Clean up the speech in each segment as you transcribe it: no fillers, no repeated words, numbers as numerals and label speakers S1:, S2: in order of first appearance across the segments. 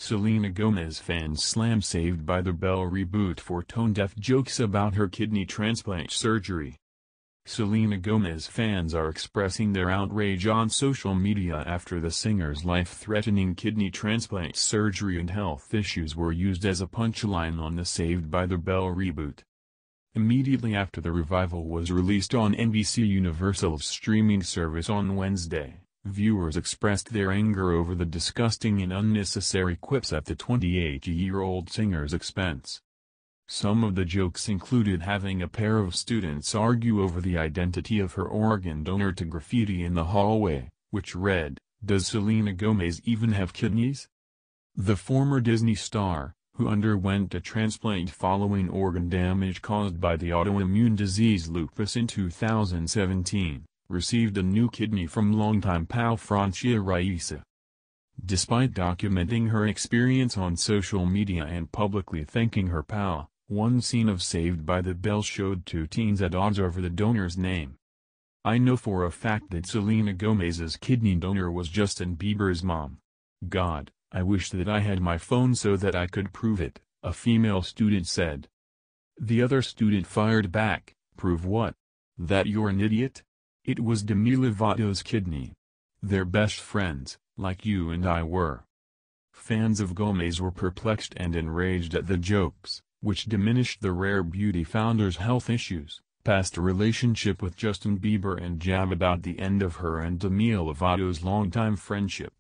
S1: Selena Gomez fans slam Saved by the Bell reboot for tone-deaf jokes about her kidney transplant surgery. Selena Gomez fans are expressing their outrage on social media after the singer's life-threatening kidney transplant surgery and health issues were used as a punchline on the Saved by the Bell reboot. Immediately after the revival was released on NBC Universal's streaming service on Wednesday, viewers expressed their anger over the disgusting and unnecessary quips at the 28-year-old singer's expense. Some of the jokes included having a pair of students argue over the identity of her organ donor to graffiti in the hallway, which read, "Does Selena Gomez even have kidneys?" The former Disney star, who underwent a transplant following organ damage caused by the autoimmune disease lupus in 2017, received a new kidney from longtime pal sur-g-e-ry. Despite documenting her experience on social media and publicly thanking her pal, one scene of Saved by the Bell showed two teens at odds over the donor's name. "I know for a fact that Selena Gomez's kidney donor was Justin Bieber's mom. God, I wish that I had my phone so that I could prove it," a female student said. The other student fired back, "Prove what? That you're an idiot? It was Demi Lovato's kidney. They're best friends, like you and I were." Fans of Gomez were perplexed and enraged at the jokes, which diminished the rare beauty founder's health issues, past relationship with Justin Bieber and jab about the end of her and Demi Lovato's longtime friendship.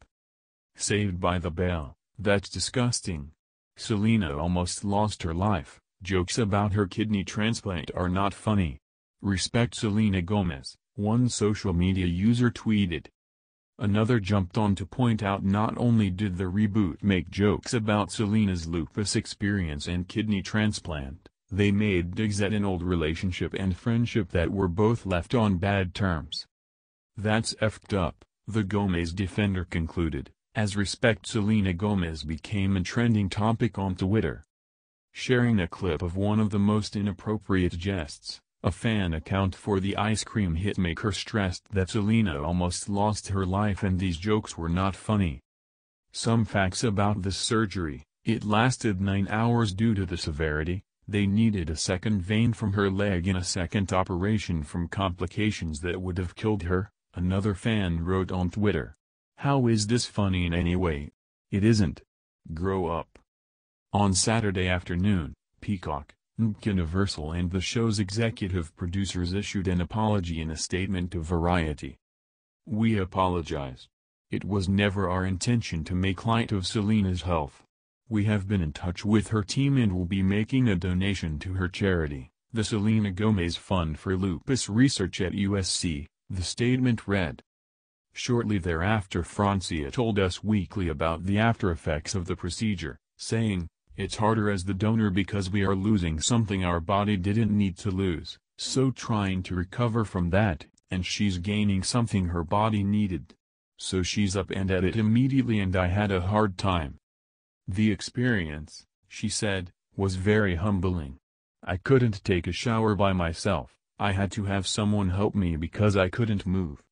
S1: Saved by the Bell, that's disgusting. Selena almost lost her life. Jokes about her kidney transplant are not funny. Respect Selena Gomez, one social media user tweeted. Another jumped on to point out not only did the reboot make jokes about Selena's lupus experience and kidney transplant, they made digs at an old relationship and friendship that were both left on bad terms. "That's effed up," the Gomez defender concluded, as Respect Selena Gomez became a trending topic on Twitter. Sharing a clip of one of the most inappropriate jests, a fan account for the ice cream hitmaker stressed that Selena almost lost her life and these jokes were not funny. Some facts about the surgery: it lasted 9 hours due to the severity. They needed a second vein from her leg in a second operation from complications that would have killed her, another fan wrote on Twitter. "How is this funny in any way? It isn't. Grow up." On Saturday afternoon, Peacock, Universal and the show's executive producers issued an apology in a statement to Variety. "We apologize. It was never our intention to make light of Selena's health. We have been in touch with her team and will be making a donation to her charity, the Selena Gomez Fund for Lupus Research at USC," the statement read. Shortly thereafter, Francia told Us Weekly about the after-effects of the procedure, saying, "It's harder as the donor because we are losing something our body didn't need to lose, so trying to recover from that, and she's gaining something her body needed. So she's up and at it immediately and I had a hard time. The experience," she said, "was very humbling. I couldn't take a shower by myself, I had to have someone help me because I couldn't move.